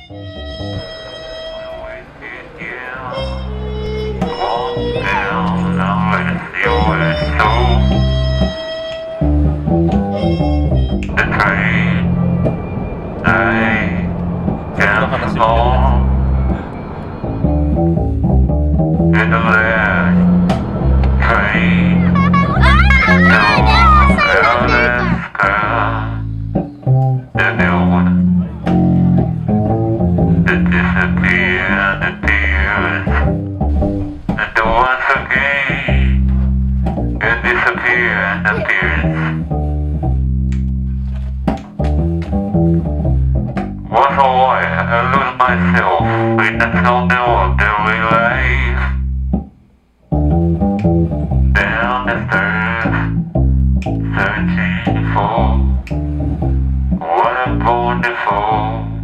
Once a while, I lose myself in the tunnel of daily life. Down the stairs, searching for what I'm born for.